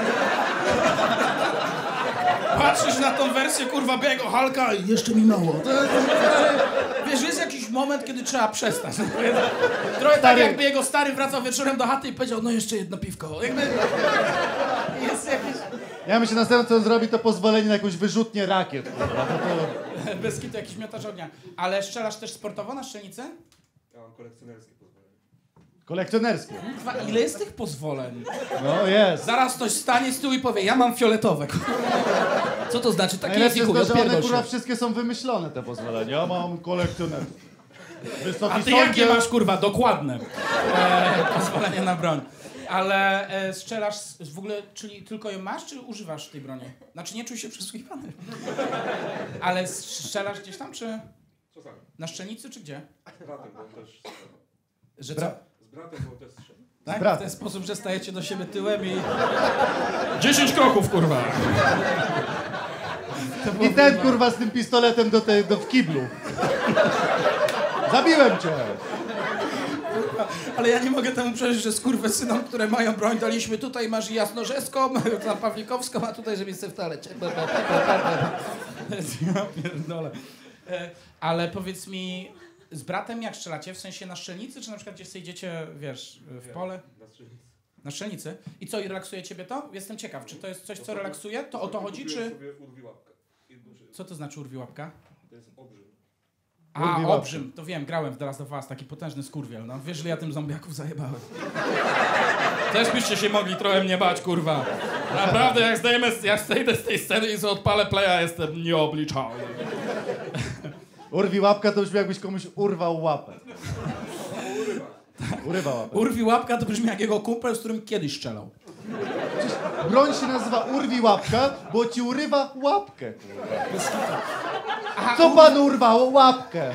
Patrzysz na tą wersję, kurwa, białego Hulka i jeszcze mi mało. Wiesz, jest jakiś moment, kiedy trzeba przestać. Trochę tak, jakby jego stary wracał wieczorem do chaty i powiedział, no jeszcze jedno piwko. Jakby jest jakiś... Ja myślę, następne co on zrobi, to pozwolenie na jakąś wyrzutnię rakiet. Kurwa. To... Bez kitu jakiś miotacz ognia. Ale strzelasz też sportowo na strzelnicy? Ja mam kolekcjonerskie pozwolenie. Kolekcjonerskie. Kurwa, ile jest tych pozwoleń? No jest. Zaraz ktoś stanie z tyłu i powie, ja mam fioletowe. Co to znaczy? Takie jest Najlepsze i chuj, jest to, że one odpierdol kurwa się. wszystkie są wymyślone, te pozwolenia. Ja mam kolekcjonerskie. Wysoki A ty sądzie. jakie masz, kurwa, dokładne pozwolenie na broń? Ale strzelasz w ogóle, czyli tylko ją masz, czy używasz tej broni? Znaczy nie czuj się przesłuchiwany. Ale strzelasz gdzieś tam, czy Czasami. na szczelnicy, czy gdzie? Z bratem, bo on też strzela. Że co? Z bratem, bo on też strzela. Tak? bratem. W ten sposób, że stajecie do siebie tyłem i... 10 kroków, kurwa! I ten kurwa z tym pistoletem w kiblu. Zabiłem cię! Ale ja nie mogę temu przeżyć, że skurwysynom, które mają broń, daliśmy tutaj, masz jasnorzeską, tam pawlikowską, a tutaj, żeby sobie w toalecie. Ja pierdolę. Ale powiedz mi, z bratem jak strzelacie? W sensie na strzelnicy, czy na przykład gdzieś sobie idziecie, wiesz, w pole? Na strzelnicy. Na strzelnicy? I co, i relaksuje ciebie to? Jestem ciekaw, czy to jest coś, co relaksuje? To o to chodzi, Kupiłem czy... sobie urwi łapkę. Co to znaczy urwi łapka? To jest obrzyd. A, Urwi łapkę. obrzym, to wiem, grałem w The Last of Us, taki potężny skurwiel, no. Wiesz, że ja tym zombiaków zajebałem. Też byście się mogli trochę mnie bać, kurwa. Naprawdę, jak zejdę z tej sceny i sobie odpalę playa, jestem nieobliczalny. Urwi łapka to brzmi jakbyś komuś urwał łapę. Urywa łapę. Urwi łapka to brzmi jak jego kumpel, z którym kiedyś strzelał. Broń się nazywa urwi łapka, bo ci urywa łapkę. Kurwa. Aha, Co panu urwało? Łapkę.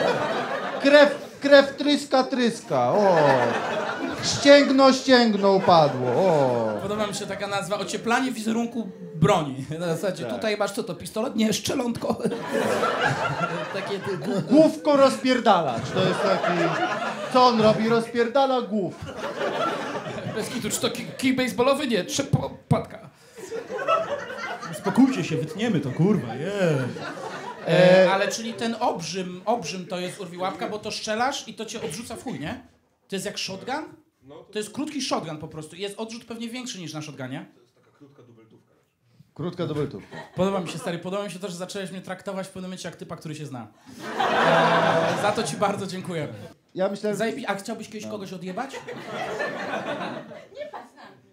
Krew tryska. O. Ścięgno upadło. O. Podoba mi się taka nazwa, ocieplanie wizerunku broni. Na zasadzie, Tak. tutaj masz co to, pistolet? Nie, szczelątko. Takie Główko rozpierdalacz. To jest taki... Co on robi? Rozpierdala głów. bez kitu, czy to kij baseballowy? Nie, trzepatka. Spokójcie się, wytniemy to, kurwa, ale czyli ten obrzym to jest urwi łapka, bo to strzelasz i to cię odrzuca w chuj, nie? To jest jak shotgun? No To jest krótki shotgun po prostu. Jest odrzut pewnie większy niż na shotgunie. to jest taka krótka dubeltówka. Krótka dobrytówka. Podoba mi się, stary, podoba mi się to, że zacząłeś mnie traktować w pewnym momencie jak typa, który się zna. Za to ci bardzo dziękuję. Ja myślałem, że... A chciałbyś kiedyś kogoś odjebać? Nie patrz na mnie.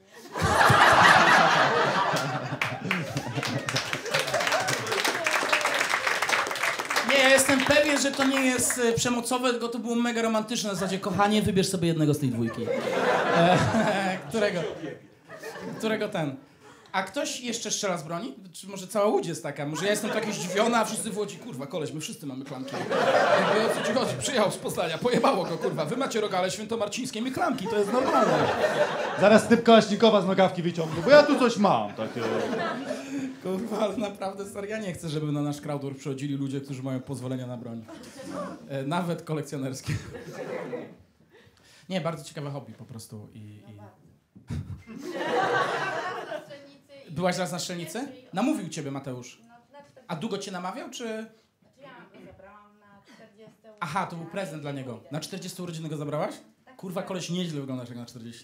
Nie, ja jestem pewien, że to nie jest przemocowe, tylko to było mega romantyczne na zasadzie, kochanie, wybierz sobie jednego z tej dwójki. Którego ten? A ktoś jeszcze strzela z broni? Czy może cała łódź jest taka? Może ja jestem taki zdziwiona, a wszyscy w Łodzi, kurwa, koleś, my wszyscy mamy klamki. Jakby o co ci chodzi? Przyjechał z Poznania, pojebało go, kurwa. Wy macie rogale świętomarcińskie, my klamki, to jest normalne. Zaraz typ Kalaśnikowa z nogawki wyciągnie, bo ja tu coś mam. Takie... Kurwa, ale naprawdę, stary, ja nie chcę, żeby na nasz crowdwork przychodzili ludzie, którzy mają pozwolenia na broń. Nawet kolekcjonerskie. Nie, bardzo ciekawe hobby po prostu. Byłaś raz na strzelnicy? Namówił ciebie Mateusz. A długo cię namawiał, czy... Ja go zabrałam na 40. Aha, to był prezent dla niego. Na 40 urodziny go zabrałaś? Kurwa, koleś nieźle wyglądasz jak na 40.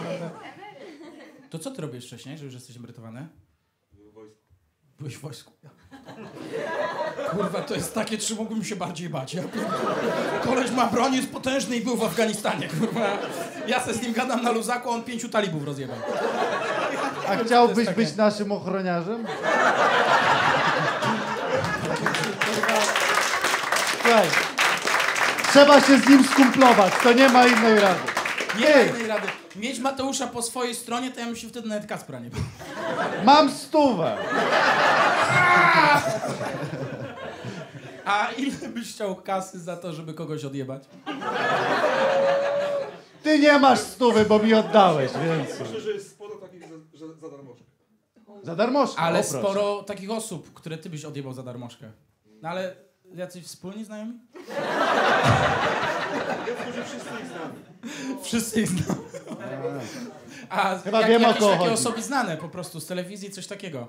To co ty robisz wcześniej, że już jesteś emerytowany? W wojsku. Byłeś w wojsku. Kurwa, to jest takie, czy mógłbym się bardziej bać. Ja koleś ma broń, jest potężny i był w Afganistanie, kurwa. Ja se z nim gadam na luzaku, a on 5 talibów rozjebał. A chciałbyś takie- być naszym ochroniarzem? Słuchaj, trzeba się z nim skumplować, to nie ma innej rady. Nie ma innej rady. Mieć Mateusza po swojej stronie, to ja bym się wtedy nawet Kacpra nie bał. Mam 100. A ile byś chciał kasy za to, żeby kogoś odjebać? Ty nie masz 100, bo mi oddałeś, więc... Myślę, że jest sporo takich za darmożkę. Za darmożkę. Ale o, proszę. sporo takich osób, które ty byś odjebał za darmożkę. No ale jacyś wspólni znajomi? Ja wchodzę, wszyscy ich znamy. Wszyscy ich znamy. A Chyba wiem, o jakieś kogo takie chodzi. osoby znane po prostu z telewizji, coś takiego.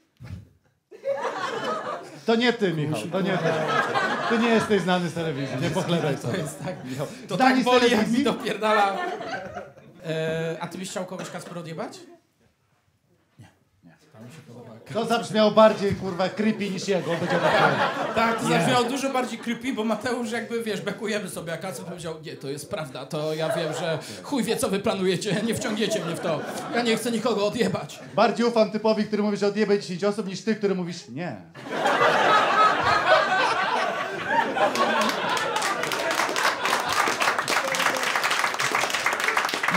To nie ty, Michał, to nie ty. Ty nie jesteś znany z telewizji, nie pochlebaj To sobie. jest tak. To Znani tak z boli, jak telewizji? mi dopierdala. A ty byś chciał kogoś, Kacper, odjebać? Nie, to mi się podoba. To zabrzmiało bardziej, kurwa, creepy niż jego, on będzie tak. Tak, to zabrzmiało dużo bardziej creepy, bo Mateusz jakby, wiesz, bekujemy sobie, a Kacper powiedział, nie, to jest prawda, to ja wiem, że chuj wie, co wy planujecie, nie wciągniecie mnie w to. Ja nie chcę nikogo odjebać. Bardziej ufam typowi, który mówi, że odjebaj 10 osób, niż ty, który mówisz nie.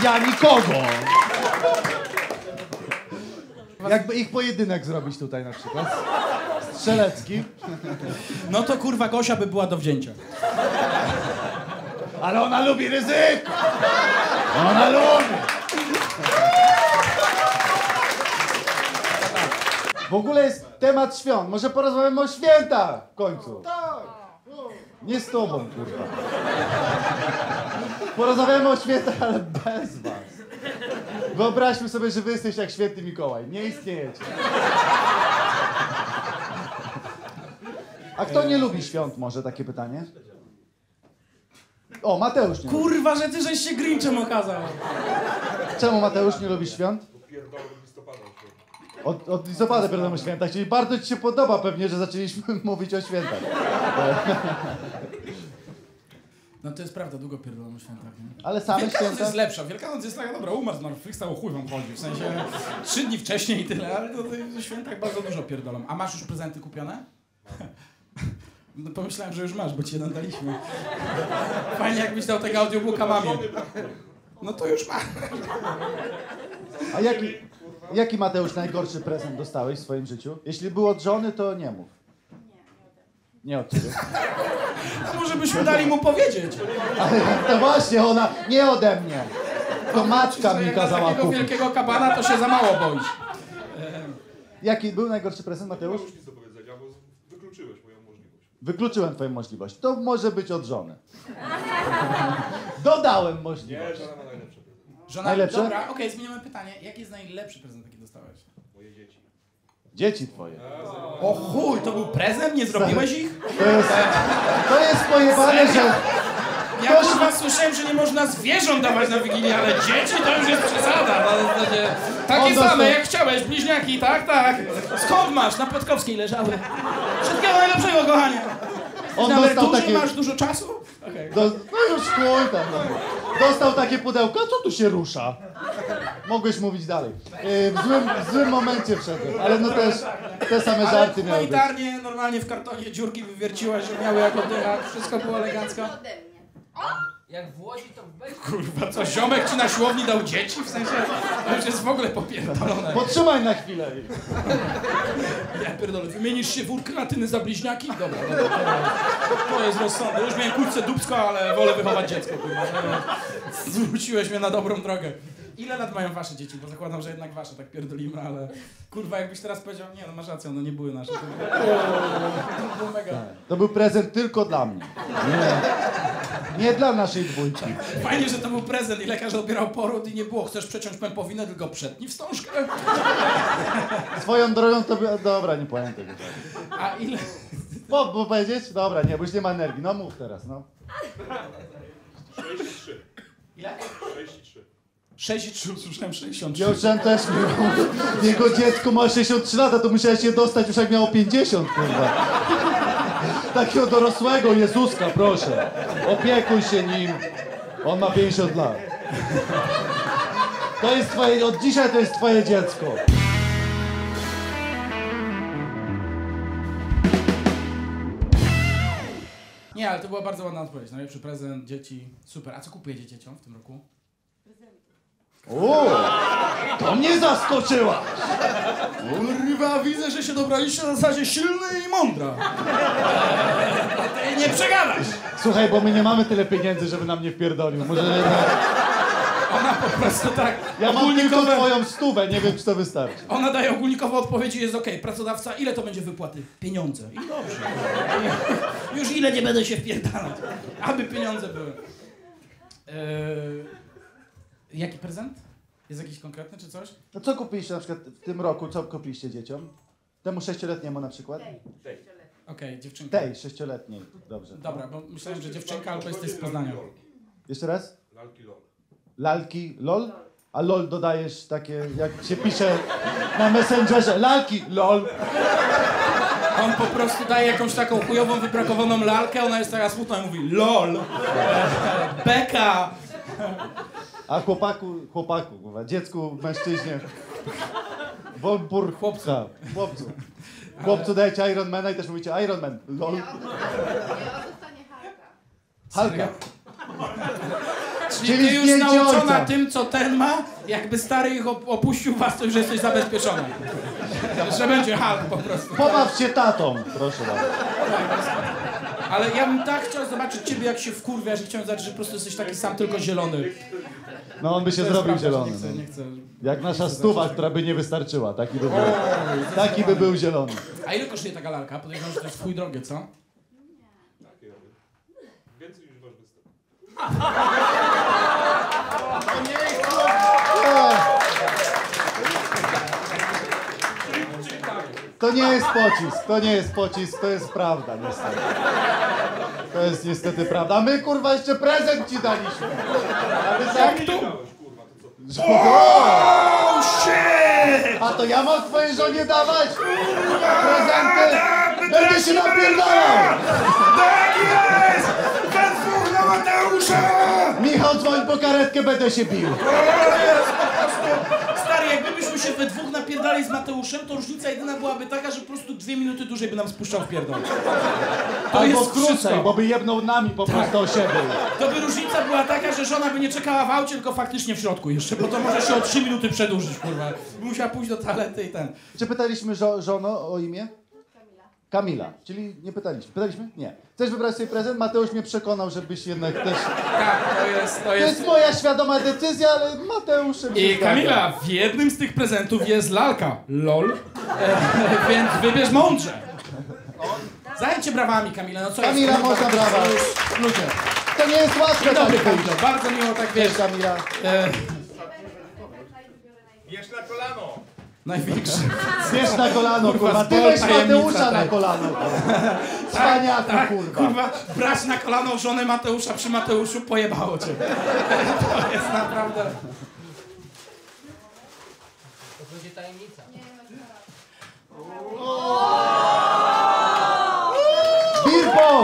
Ja nikogo! Jakby ich pojedynek zrobić tutaj na przykład. Strzelecki. No to kurwa Gosia by była do wzięcia. Ale ona lubi ryzyko! Ona lubi! W ogóle jest temat świąt. Może porozmawiamy o świętach w końcu. Nie z tobą, kurwa. Porozmawiamy o świętach, ale bez was. Wyobraźmy sobie, że wy jesteście jak święty Mikołaj. Nie istniejecie. A kto nie lubi świąt może? Takie pytanie? O, Mateusz nie lubi. Kurwa, że ty żeś się Grinchem okazał. Czemu Mateusz nie lubi świąt? Od listopada pierdolą o świętach, czyli bardzo ci się podoba pewnie, że zaczęliśmy mówić o świętach. No to jest prawda, długo pierdolą o świętach, nie? Ale same Wielkanoc święta... jest lepsza. Wielkanoc jest taka, dobra, umarł, zmartwychwstał, chuj wam chodzi. W sensie 3 dni wcześniej i tyle, ale to o świętach bardzo dużo pierdolą. A masz już prezenty kupione? No pomyślałem, że już masz, bo ci jeden daliśmy. Fajnie jakbyś dał tego audiobooka mamie. No to już masz. A jaki Mateusz najgorszy prezent dostałeś w swoim życiu? Jeśli był od żony, to nie mów. Nie od ciebie. A może byśmy dali mu powiedzieć? Ale to właśnie ona, nie ode mnie. To matka mi Jak na kazała takiego kupić. wielkiego kabana to się za mało boisz. Jaki był najgorszy prezent, Mateusz? Nie mam nic do powiedzenia, bo wykluczyłeś moją możliwość. Wykluczyłem twoją możliwość. To może być od żony. Dodałem możliwość. Nie, żona ma najlepsze prezenty. Żona, Najlepsze? Dobra, okej, zmieniamy pytanie. Jaki jest najlepszy prezent, jaki dostałeś? Moje dzieci. Dzieci twoje. O chuj, to był prezent? Nie zrobiłeś ich? To jest pojebane, że... Ja kurwa słyszałem, że nie można zwierząt dawać na Wigilię, ale dzieci to już jest przesada. No, takie On dostał- same jak chciałeś, bliźniaki, tak, tak. Skąd masz? Na Piotrkowskiej leżały. Wszystkiego najlepszego, kochanie. On Na dostał emeryturze takie... masz dużo czasu? Okej. No już chuj tam. No. Dostał takie pudełko, a co tu się rusza? Mogłeś mówić dalej. W złym momencie wszedłem, ale no też te same Ale żarty miały być. humanitarnie, normalnie w kartonie dziurki wywierciłaś, że miały jak oddychać, wszystko było elegancko. Ode mnie. Jak w Łodzi, to weź. Kurwa, co, ziomek ci na siłowni dał dzieci? W sensie, to już jest w ogóle popierdolone. Potrzymaj na chwilę. Ja pierdolę, wymienisz się w kreatyny za bliźniaki? Dobra, to jest rozsądne. Już miałem kurczę dupsko, ale wolę wychować dziecko, kurwa. Zwróciłeś mnie na dobrą drogę. Ile lat mają wasze dzieci? Bo zakładam, że jednak wasze, tak pierdolimy, ale... Kurwa, jakbyś teraz powiedział, nie no masz rację, one nie były nasze. To było mega. To był prezent tylko dla mnie. Nie dla naszej dwójki. Fajnie, że to był prezent i lekarz odbierał poród i nie było. Chcesz przeciąć pępowinę, tylko przetnij wstążkę. Swoją drogą to by... Dobra, nie powiem tego. A ile... Bo powiedzieć? Dobra, nie, bo już nie ma energii. No mów teraz, no. 63. Ile? 63. 63, usłyszałem 63. Ja już też mówił. Jego dziecko ma 63 lata, to musiałeś je dostać już jak miało 50, kurwa. Takiego dorosłego Jezuska, proszę. Opiekuj się nim. On ma 50 lat. To jest twoje... Od dzisiaj to jest twoje dziecko. Nie, ale to była bardzo ładna odpowiedź. Najlepszy prezent, dzieci. Super. A co kupujecie dzieciom w tym roku? O, to mnie zaskoczyła. Kurwa, widzę, że się dobraliście na zasadzie silny i mądra. Ty nie przegadasz. Słuchaj, bo my nie mamy tyle pieniędzy, żeby nam nie wpierdolił. Może jednak... Ona po prostu tak Ja mam tylko ogólnikowe... twoją stówę, nie wiem, czy to wystarczy. Ona daje ogólnikowe odpowiedzi, jest okej. Pracodawca, ile to będzie wypłaty? Pieniądze. I dobrze. Już ile nie będę się wpierdalać. Aby pieniądze były. Jaki prezent? Jest jakiś konkretny czy coś? No co kupiliście na przykład w tym roku, co kupiliście dzieciom? Temu 6-letniemu na przykład? Okej, dziewczynka. Tej, 6-letniej. Dobrze. Dobra, bo myślałem, że dziewczynka albo jesteś z Poznania. Jeszcze raz? Lalki LOL. Lalki, lol? A lol dodajesz takie, jak się pisze na Messengerze, lalki, lol. On po prostu daje jakąś taką chujową, wybrakowaną lalkę, ona jest taka smutna i mówi LOL, beka. A chłopaku, kurwa, dziecku, mężczyźnie. Wolbur, chłopca, chłopcu dajecie Ironmana i też mówicie Ironman, lol. Nie, on dostanie Halka. Halka. Czyli ty już zdjęcie nauczona ojca. tym, co ten ma, jakby stary ich opuścił was, to już jesteś zabezpieczona. Że będzie Hulk po prostu. Pobaw się tatą, proszę bardzo. Ale ja bym tak chciał zobaczyć ciebie, jak się wkurwiasz i chciałem zobaczyć, że po prostu jesteś taki sam, tylko zielony. No on by się To jest zrobił prawda, że zielony. Nie chcę, No. nie chcę. Jak nasza stuwa, która by nie wystarczyła. Taki by był zielony. A ile kosztuje taka lalka? Podejrzewam, że to jest w chuj drogie, co? Więcej niż wasz występ. To nie jest pocisk, to jest prawda niestety. To jest niestety prawda. A my kurwa jeszcze prezent ci daliśmy. A my sami... Nie dałeś, kurwa, to co? Oh, shit! A to ja mam twojej żonie dawać? Prezenty? Będę się napierdalał! Tak jest! Ten dwóch na Mateusza! Michał, dzwoń po karetkę, będę się bił. Stary, jakbyśmy się we dwóch napierdali z Mateuszem, to różnica jedyna byłaby taka, że po prostu 2 minuty dłużej by nam spuszczał w pierdol. To Albo jest krócej, wszystko. bo by jebnął nami po prostu o siebie. To by różnica była taka, że żona by nie czekała w aucie, tylko faktycznie w środku jeszcze, bo to może się o 3 minuty przedłużyć, kurwa. By musiała pójść do toalety i ten. Czy pytaliśmy żono o imię? Kamila. Czyli nie pytaliśmy. Pytaliśmy? Nie. Chcesz wybrać sobie prezent? Mateusz mnie przekonał, żebyś jednak też... Tak, to To jest moja świadoma decyzja, ale Mateuszem się I zgadza. Kamila, w jednym z tych prezentów jest lalka. LOL. Więc wybierz mądrze. Zajęcie brawami, Kamila. No co Kamila, jest? można brawa. Ludzie. To nie jest łatwe. Dzień dobry, tak Kamilo. wyjść. Bardzo miło tak wiesz. Cześć, Kamila. Bierz na kolano! Największy. Bierz na kolano, Kurwa, kurwa. Ty zbol, weź tajemnica, Mateusza na tak. kolano. Cwaniaku, kurwa. Kurwa, brać na kolano żonę Mateusza przy Mateuszu pojebało cię. To jest naprawdę... To będzie tajemnica. Beer pong!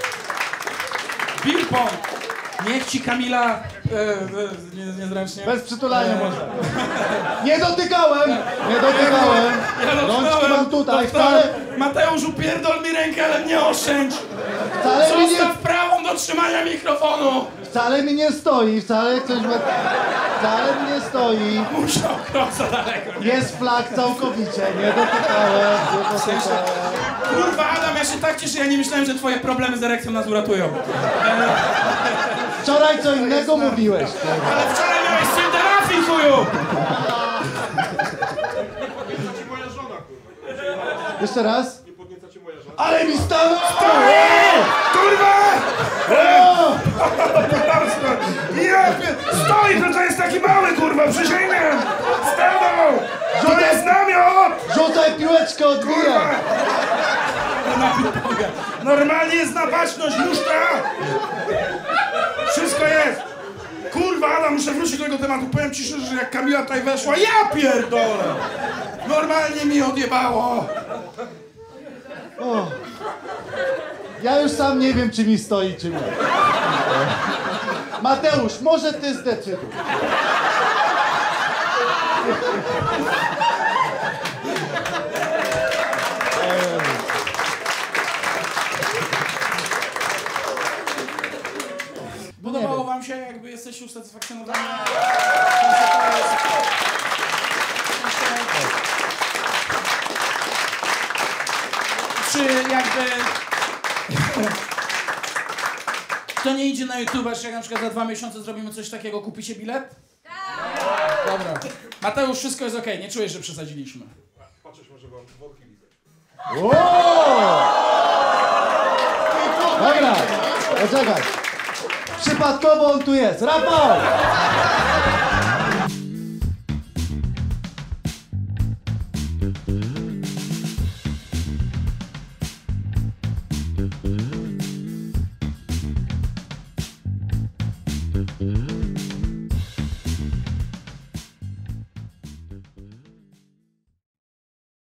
Beer pong. Niech ci Kamila... niezręcznie... Bez przytulania można. Nie dotykałem! Nie dotykałem! Rączki mam tutaj. Wcale, Mateusz, upierdol mi rękę, ale mnie oszczędź. wcale, mi Zostaw prawą do trzymania mikrofonu. wcale mi nie stoi. Wcale mi nie stoi. Musiał krok za daleko. Jest flag całkowicie. Nie dotykałem. Nie dotykałem. Kurwa, Adam, ja się tak cieszę, ja nie myślałem, że twoje problemy z erekcją nas uratują. Wczoraj co innego mówiłeś. Ale wczoraj miałeś synterafii, chuju! Podnieca ci moja żona, kurwa. Jeszcze raz. Nie podnieca ci moja żona. Ale mi stanął! Kurwa! O! Ja stoi, to jest taki mały, kurwa, przysięgam! Stanął! To jest namiot! Rzucaj piłeczkę, odbijaj! Normalnie jest na baczność, musztra! Wszystko jest! Kurwa, Adam, muszę wrócić do tego tematu. Powiem ci szczerze, że jak Kamila tutaj weszła, ja pierdolę! Normalnie mi odjebało! O. Ja już sam nie wiem, czy mi stoi, czy nie. Mateusz, może ty zdecyduj. Podobało wam się, jakby jesteście usatysfakcjonowani? Czy jakby... To nie idzie na YouTube, czy jak na przykład za 2 miesiące zrobimy coś takiego, kupicie bilet? Tak! Dobra. Mateusz, wszystko jest okej, nie czujesz, że przesadziliśmy. Patrzeć może wam worki lizać. Dobra, poczekaj. Przypadkowo on tu jest. Rafał!